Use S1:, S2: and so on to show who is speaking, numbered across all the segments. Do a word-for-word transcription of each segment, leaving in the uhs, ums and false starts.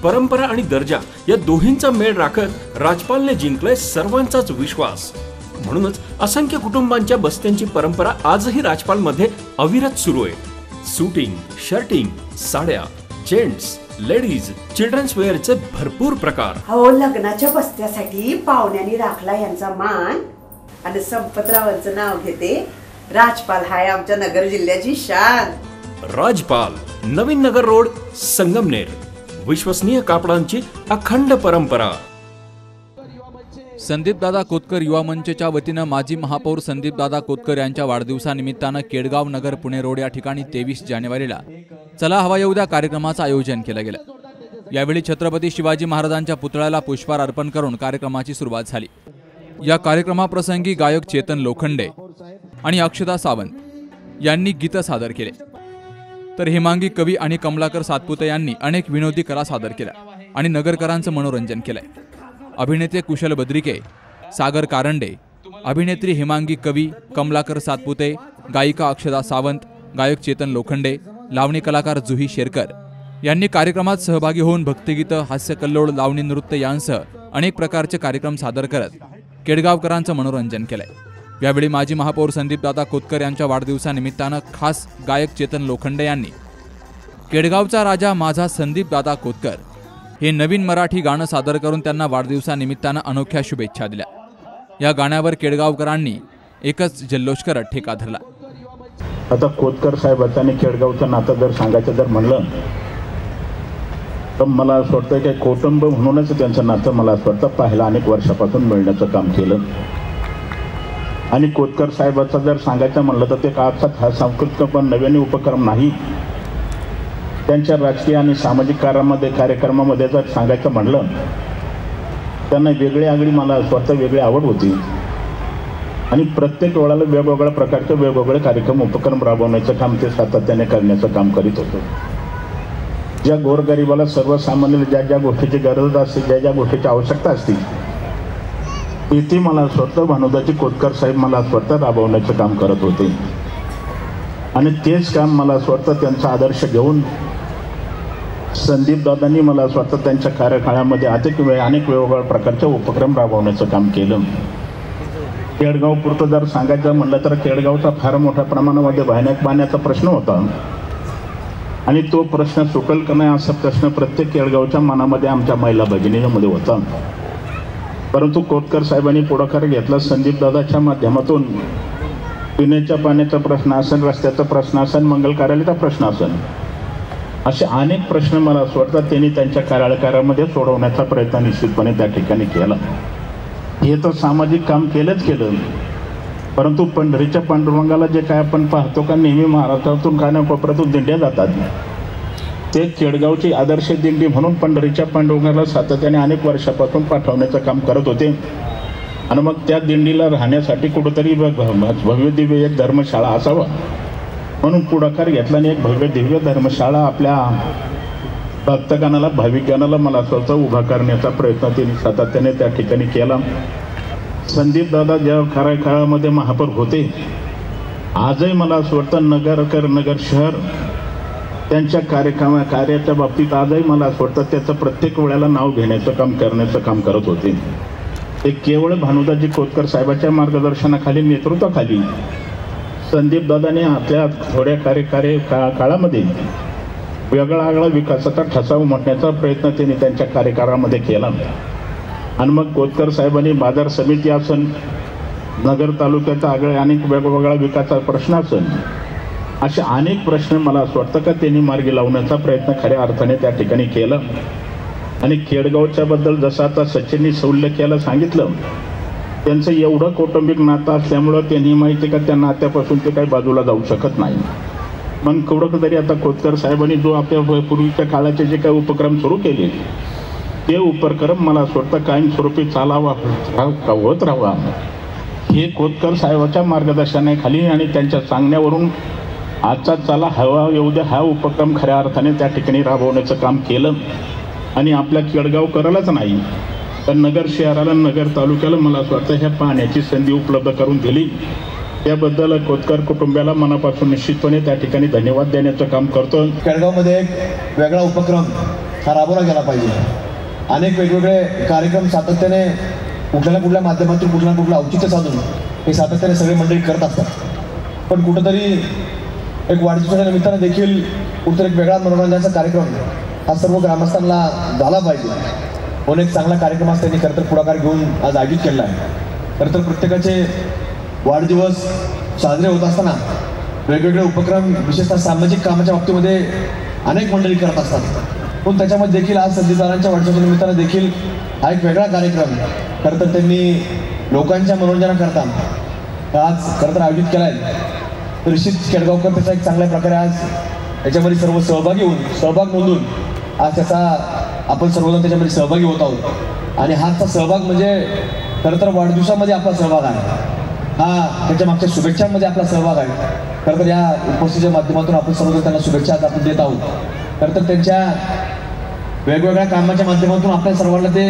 S1: परंपरा आणि दर्जा या दोहींचा मेळ राखत राजपालने जिंकलाय सर्वांचाच विश्वास। म्हणूनच असंख्य कुटुंबांच्या बस्त्यांची परंपरा आजही राजपाल मध्ये अविरत सुरू आहे। सूटिंग, शर्टिंग, साड्या, जेंट्स, लेडीज, चिल्ड्रन्स वेअरचे भरपूर प्रकार।
S2: हो, लग्नाच्या बस्त्यासाठी पाहुण्यांनी राखला यांचा मान आणि संपतरावांचं नाव घेते। राजपाल हाय आमच्या नगर जिल्ह्याची शान।
S1: राजपाल, नवीन नगर रोड, संगमनेर। विश्वसनीय कापडांची अखंड परंपरा।
S3: संदीपदादा कोतकर युवा मंचच्या वतीनं माजी महापौर संदीपदादा कोतकर यांच्या वाढदिवसानिमित्तानं केडगाव नगर पुणे रोड या ठिकाणी तेवीस जानेवारीला चला हवा येऊ द्या कार्यक्रमाचं आयोजन केलं गेलं। यावेळी छत्रपती शिवाजी महाराजांच्या पुतळ्याला पुष्पहार अर्पण करून कार्यक्रमाची सुरुवात झाली। या कार्यक्रमाप्रसंगी गायक चेतन लोखंडे आणि अक्षता सावंत यांनी गीत सादर केले, तर हेमांगी कवी आणि कमलाकर सातपुते यांनी अनेक विनोदी कला सादर केल्या आणि नगरकरांचं मनोरंजन केलंय। अभिनेते कुशल बद्रिके, सागर कारंडे, अभिनेत्री हेमांगी कवी, कमलाकर सातपुते, गायिका अक्षता सावंत, गायक चेतन लोखंडे, लावणी कलाकार जुही शेरकर यांनी कार्यक्रमात सहभागी होऊन भक्तिगीतं, हास्यकल्लोळ, लावणी नृत्य यांसह अनेक प्रकारचे कार्यक्रम सादर करत केडगावकरांचं मनोरंजन केलंय। यावेळी माजी महापौर संदीपदादा कोतकर यांच्या वाढदिवसानिमित्तानं खास गायक चेतन लोखंडे यांनी केडगावचा राजा माझा संदीपदादा कोतकर हे नवीन मराठी गाणं सादर करून त्यांना वाढदिवसानिमित्तानं अनोख्या शुभेच्छा दिल्या। या गाण्यावर केडगावकरांनी एकच जल्लोष करत ठेका धरला।
S4: आता कोतकर साहेबांचं आणि केडगावचं नातं जर सांगायचं जर म्हणलं तर मला असं वाटतं की कुटुंब म्हणूनच त्यांचं नातं मला असं वाटतं पहिला अनेक वर्षापासून मिळण्याचं काम केलं। आणि कोतकर साहेबांचं जर सांगायचं म्हणलं तर ते काळात हा सांस्कृतिक पण नव्याने उपक्रम नाही, त्यांच्या राजकीय आणि सामाजिक कार्यामध्ये कार्यक्रमामध्ये जर सांगायचं म्हणलं त्यांना वेगळी आगळी मला असं वाटतं वेगळी आवड होती आणि प्रत्येक वेळेला वेगवेगळ्या प्रकारचे वेगवेगळे कार्यक्रम उपक्रम राबवण्याचं काम ते सातत्याने करण्याचं काम करीत होतं। ज्या गोरगरिबाला सर्वसामान्य ज्या ज्या गोष्टीची गरज असते, ज्या ज्या गोष्टीची आवश्यकता असते ती मला स्वतः भानुदाची कोतकर साहेब मला स्वतः राबवण्याचं काम करत होते आणि तेच काम मला स्वतः त्यांचा आदर्श घेऊन संदीपदादांनी मला स्वतः त्यांच्या कार्यकाळामध्ये अनेक वेळ अनेक वेगवेगळ्या प्रकारचे उपक्रम राबवण्याचं काम केलं। केडगाव पुरतं जर सांगायचं म्हणलं तर केडगावचा फार मोठ्या प्रमाणामध्ये भयानक पाण्याचा प्रश्न होता आणि तो प्रश्न सुटेल का नाही असा प्रश्न प्रत्येक केडगावच्या मनामध्ये आमच्या महिला भगिनीमध्ये होता। परंतु कोतकर साहेबांनी पुढाकार घेतला। संदीपदादाच्या माध्यमातून पिण्याच्या पाण्याचा प्रश्न असेल, रस्त्याचा प्रश्न असेल, मंगल कार्यालयाचा प्रश्न असेल, असे अनेक प्रश्न मला असं वाटतं त्यांनी त्यांच्या कार्यकाळामध्ये सोडवण्याचा प्रयत्न निश्चितपणे त्या ठिकाणी केला। हे तर सामाजिक काम केलंच केलं, परंतु पंढरीच्या पांडुरंगाला जे काय आपण पाहतो का नेहमी महाराष्ट्रातून कानाकोपऱ्यातून दिंड्या जातात, ते केडगावची आदर्श दिंडी म्हणून पंढरीच्या पांडुरंगाला सातत्याने अनेक वर्षापासून पाठवण्याचं काम करत होते आणि मग त्या दिंडीला राहण्यासाठी कुठंतरी भव्य दिव्य एक धर्मशाळा असावा म्हणून पुढाकार घेतला आणि एक भव्य दिव्य धर्मशाळा आपल्या भक्तगणाला भाविकांना मला स्वतः उभा करण्याचा प्रयत्न त्यांनी सातत्याने त्या ठिकाणी केला। संदीपदादा ज्या कार्यकाळामध्ये महापौर होते आजही मला असं वाटतं नगरकर नगर शहर त्यांच्या कार्यक्रमा कार्याच्या बाबतीत आजही मला असं वाटतं त्याचं प्रत्येक वेळेला नाव घेण्याचं काम करण्याचं काम करत होते। ते केवळ भानुदाजी कोतकर साहेबांच्या मार्गदर्शनाखाली नेतृत्वाखाली संदीपदादांनी आपल्या थोड्या कार्यकार्य का काळामध्ये वेगळा आगळा विकासाचा ठसा उमटण्याचा प्रयत्न त्यांनी त्यांच्या कार्यकाळामध्ये केला आणि मग कोतकर साहेबांनी बाजार समिती असेल, नगर तालुक्याचा आगळे अनेक वेगवेगळा विकासाचा प्रश्न असेल, असे अनेक प्रश्न मला असं वाटतं का त्यांनी मार्गी लावण्याचा प्रयत्न खऱ्या अर्थाने त्या ठिकाणी केला। आणि केडगावच्या बद्दल जसं आता सचिननी उल्लेख केला सांगितलं, त्यांचं एवढं कौटुंबिक नातं असल्यामुळं त्यांनी माहिती का त्या नात्यापासून ते काही बाजूला जाऊ शकत नाही। मग केवढं तरी आता कोतकर साहेबांनी जो आपल्या पूर्वीच्या काळाचे जे काही उपक्रम सुरू केले ते उपक्रम मला असं वाटतं कायमस्वरूपी चालावा होत राहावा हे कोतकर साहेबांच्या मार्गदर्शनाखाली आणि त्यांच्या सांगण्यावरून आजचा चला हवा येऊ द्या हा उपक्रम खऱ्या अर्थाने त्या ठिकाणी राबवण्याचं काम केलं आणि आपल्या केडगावकरालाच नाही तर नगर शहराला नगर तालुक्याला मला असं वाटतं ह्या पाण्याची संधी उपलब्ध करून दिली। त्याबद्दल कोतकर कुटुंबाला मनापासून निश्चितपणे त्या ठिकाणी धन्यवाद देण्याचं काम करतो।
S5: केडगावमध्ये एक वेगळा उपक्रम हा राबवला गेला पाहिजे. अनेक वेगवेगळे कार्यक्रम सातत्याने कुठल्या ना कुठल्या माध्यमातून कुठल्या ना कुठलं औचित्य साधून हे सातत्याने सगळे मंडळी करत असतात. पण कुठंतरी एक वाढदिवसाच्या निमित्तानं देखील कुठंतरी एक वेगळा मनोरंजनाचा कार्यक्रम हा सर्व ग्रामस्थांना झाला पाहिजे. म्हणून एक चांगला कार्यक्रम त्यांनी खरं तर पुढाकार घेऊन आज आयोजित केला आहे. खरं तर प्रत्येकाचे वाढदिवस साजरे होत असताना वेगवेगळे उपक्रम विशेषतः सामाजिक कामाच्या बाबतीमध्ये अनेक मंडळी करत असतात. पण त्याच्यामध्ये देखील आज संदीपदारांच्या वाढदिवसाच्या निमित्तानं देखील हा एक वेगळा कार्यक्रम खरं तर त्यांनी लोकांच्या मनोरंजनाकरता आज खरं तर आयोजित केला आहे. तर निश्चित केडगावकर त्याचा एक चांगल्या प्रकारे आज याच्यामध्ये सर्व सहभागी होऊन सहभाग नोंदून आज त्याचा आपण सर्वजण त्याच्यामध्ये सहभागी होत आहोत. आणि हाचा सहभाग म्हणजे खरं तर वाढदिवसामध्ये आपला सहभाग आहे, हा त्याच्या मागच्या शुभेच्छांमध्ये आपला सहभाग आहे. खरं तर या उपस्थितीच्या माध्यमातून आपण सर्वजण त्यांना शुभेच्छा आज आपण देत आहोत. खरं तर त्यांच्या वेगवेगळ्या कामाच्या माध्यमातून आपल्या सर्वांना ते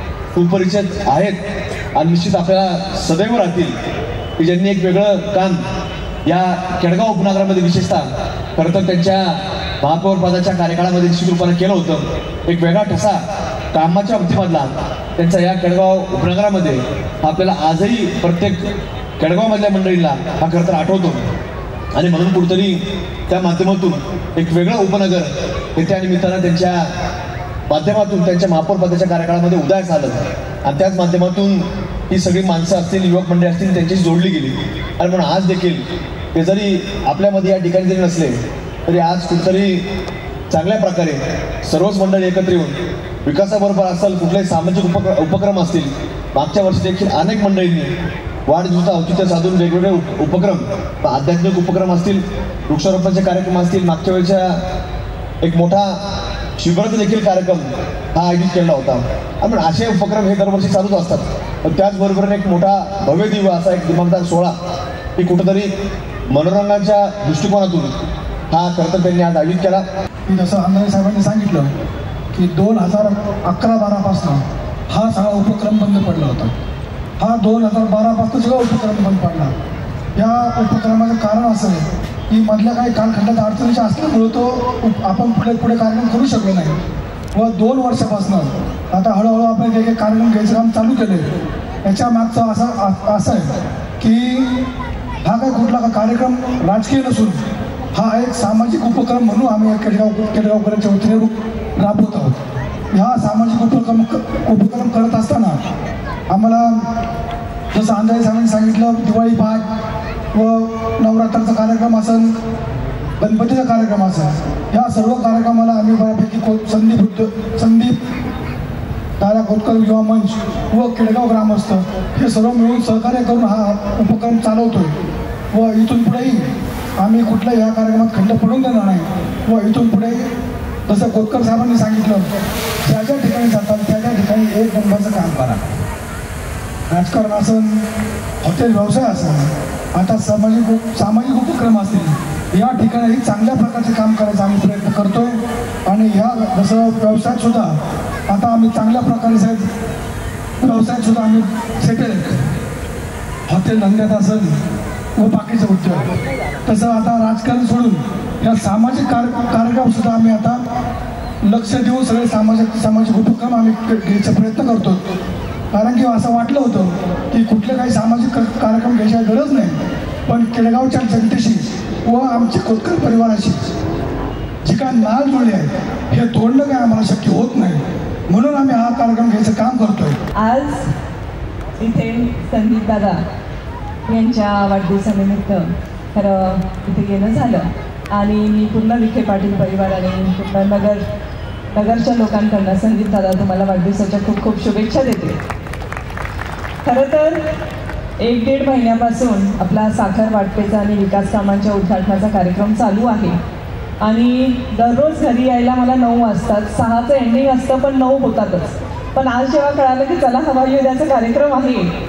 S5: सुपरिचित आहेत आणि निश्चित आपल्याला सदैव राहतील की ज्यांनी एक वेगळं काम या केडगाव उपनगरामध्ये विशेषतः खरं तर त्यांच्या महापौर पदाच्या कार्यकाळामध्ये निश्चित रूपाने केलं होतं. एक वेगळा ठसा कामाच्या बाबतीमधला त्यांचा या केडगाव उपनगरामध्ये आपल्याला आजही प्रत्येक केडगावमधल्या मंडळींना हा खरं तर आठवतो. आणि म्हणून कुठंतरी त्या माध्यमातून एक वेगळं उपनगर हे त्या निमित्तानं त्यांच्या माध्यमातून त्यांच्या महापौर पदाच्या कार्यकाळामध्ये उदयास आलं. आणि त्याच माध्यमातून ही सगळी माणसं असतील, युवक मंडळी असतील, त्यांच्याशी जोडली गेली. आणि म्हणून आज देखील ते जरी आपल्यामध्ये या ठिकाणी जरी नसले तरी आज कुठंतरी चांगल्या प्रकारे सर्वच मंडळी एकत्र येऊन विकासाबरोबर असेल कुठलेही सामाजिक उपक्र उपक्रम असतील. मागच्या वर्षी देखील अनेक मंडळींनी वाढदिवसाचं औचित्य साधून वेगवेगळे उप उपक्रम आध्यात्मिक उपक्रम असतील, वृक्षारोपणाचे कार्यक्रम असतील. मागच्या वेळेच्या एक मोठा शिबिराचा देखील कार्यक्रम हा आयोजित केला होता. आणि असे उपक्रम हे दरवर्षी चालूच असतात. पण त्याचबरोबर एक मोठा भव्य दिव्य असा एक दिमागदार सोहळा ही कुठंतरी मनोरंजनाच्या दृष्टिकोनातून हा खरं तर त्यांनी आज आयोजित केला.
S6: जसं अंधारे साहेबांनी सांगितलं की दोन हजार अकरा बारापासून हा सगळा उपक्रम बंद पडला होता. हा दोन हजार बारापासून सगळा उपक्रम बंद पडला. या उपक्रमाचं कारण असं आहे की मधल्या काही कालखंडात अडचणीच्या असल्यामुळे तो आपण पुढे पुढे कार्यक्रम करू शकलो नाही. व दोन वर्षापासून आता हळूहळू आपण काही काही कार्यक्रम घ्यायचं काम चालू केले. याच्या मागचं असं असं आहे की हा काही कुठला का कार्यक्रम राजकीय नसून हा एक सामाजिक उपक्रम म्हणून आम्ही केडगाव केडगावकरांच्या वतीने राबवत आहोत. ह्या सामाजिक उपक्रम उपक्रम करत असताना आम्हाला जसं अंधारे साहेबांनी सांगितलं दिवाळी पहाट व नवरात्राचा कार्यक्रम असेल, गणपतीचा कार्यक्रम असेल, या सर्व कार्यक्रमाला आम्ही बऱ्यापैकी को संदीप संदीप दादा कोतकर युवा मंच व केडगाव ग्रामस्थ हे सर्व मिळून सहकार्य करून हा उपक्रम चालवतोय. व इथून पुढेही आम्ही कुठल्याही या कार्यक्रमात खंड पडून देणार नाही. व इथून पुढे जसं कोतकर साहेबांनी सांगितलं ज्या ज्या ठिकाणी जातात त्या त्या ठिकाणी एक नंबरचं काम करा. राजकारण असेल, हॉटेल व्यवसाय असेल, आता सामाजिक सामाजिक उपक्रम असतील, या ठिकाणी चांगल्या प्रकारचे काम करायचा आम्ही प्रयत्न करतोय. आणि ह्या जसं व्यवसायात सुद्धा आता आम्ही चांगल्या प्रकारे साहेब व्यवसायात सुद्धा आम्ही सेटल हॉटेल धंद्यात असेल व बाकीचे उद्योग. तसं आता राजकारण सोडून या सामाजिक कार कार्यक्रम सुद्धा आम्ही आता लक्ष देऊन सगळे सामाजिक सामाजिक उपक्रम आम्ही घ्यायचा प्रयत्न करतो. कारण की असं वाटलं होतं की कुठले काही सामाजिक कार्यक्रम घ्यायची गरज नाही, पण केडगावच्या जनतेशी व आमच्या कोतकर परिवाराशी जी काय नाळ जुळली आहे हे तोडणं काय आम्हाला शक्य होत नाही. म्हणून आम्ही हा कार्यक्रम घ्यायचं काम करतोय.
S7: आज इथे संदीप दादा यांच्या वाढदिवसानिमित्त खरं इथे येणं झालं आणि मी पूर्ण विखे पाटील परिवाराने पूर्ण नगर नगरच्या लोकांकडनं संदीप दादा तुम्हाला वाढदिवसाच्या खूप खूप शुभेच्छा देते. खरं तर एक दीड महिन्यापासून आपला साखर वाटपेचा आणि विकास कामांच्या उद्घाटनाचा कार्यक्रम चालू आहे. आणि दररोज घरी यायला मला नऊ वाजतात. सहाचं एंडिंग असतं पण नऊ होतातच. पण आज जेव्हा कळालं की चला हवा युद्धाचा कार्यक्रम आहे,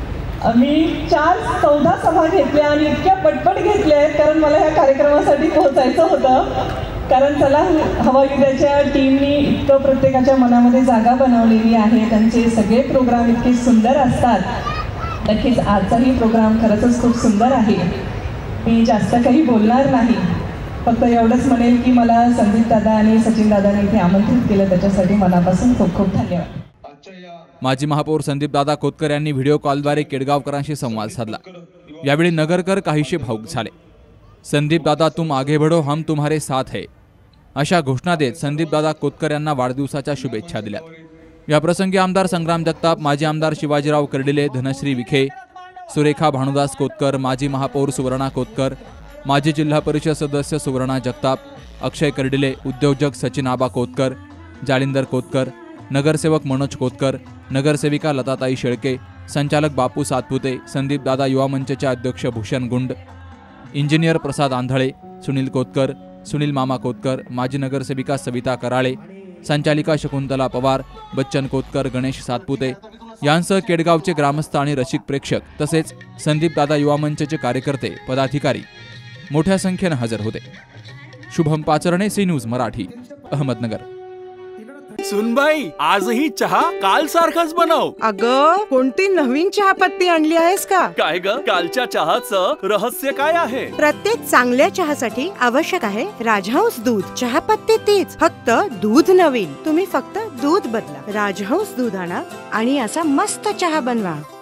S7: मी चार चौदा सभा घेतल्या आणि इतक्या पटपट घेतल्या आहेत कारण मला ह्या कार्यक्रमासाठी पोहोचायचं होतं. कारण चला हवा युद्धाच्या टीमनी इतकं प्रत्येकाच्या मनामध्ये जागा बनवलेली आहे. त्यांचे सगळे प्रोग्राम इतके सुंदर असतात. नक्कीच आजचाही प्रोग्राम खरंच खूप सुंदर आहे. मी जास्त काही बोलणार नाही, फक्त एवढंच म्हणेल की मला संदीप दादा आणि सचिन दादांनी इथे आमंत्रित केलं, त्याच्यासाठी मनापासून खूप खूप धन्यवाद।
S3: माजी महापौर संदीपदादा कोतकर यांनी व्हिडिओ कॉलद्वारे केडगावकरांशी संवाद साधला। यावेळी नगरकर काहीशे भावुक झाले। संदीपदादा तुम आगे बढ़ो, हम तुम्हारे साथ है अशा घोषणा देत संदीपदादा कोतकर यांना वाढदिवसाच्या शुभेच्छा दिल्या। या प्रसंगी आमदार संग्राम जगताप, माजी आमदार शिवाजीराव कर्डिले, धनश्री विखे, सुरेखा भानुदास कोतकर, माजी महापौर सुवर्णा कोतकर, माजी जिल्हा परिषद सदस्य सुवर्णा जगताप, अक्षय कर्डिले, उद्योजक सचिन आबा कोतकर, जालिंदर कोतकर, नगरसेवक मनोज कोतकर, नगरसेविका लताताई शेळके, संचालक बापू सातपुते, संदीपदादा युवा मंचचे अध्यक्ष भूषण गुंड, इंजिनियर प्रसाद आंधळे, सुनील कोतकर, सुनील मामा कोतकर, माजी नगरसेविका सविता कराळे, संचालिका शकुंतला पवार, बच्चन कोतकर, गणेश सातपुते यांसह केडगावचे ग्रामस्थ आणि रसिक प्रेक्षक तसेच संदीपदादा युवा मंचचे कार्यकर्ते, पदाधिकारी मोठ्या संख्येने हजर होते। Shubham Pacharne, C News Marathi, Ahmednagar.
S1: सुनबाई, आजही चहा काल सारखाच बनव।
S8: अगं, कोणती नवीन चहापत्ती आणली आहेस का?
S1: काय ग, कालच्या चहाचं रहस्य काय आहे?
S8: प्रत्येक चांगल्या चहासाठी आवश्यक आहे राजहंस दूध। चहापत्ती तीच, फक्त दूध नवीन। तुम्ही फक्त दूध बदला, राजहंस दूध आणा आणि असा मस्त चहा बनवा।